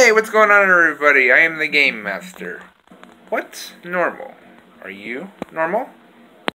Hey, what's going on, everybody? I am the Game Master. What's normal? Are you normal?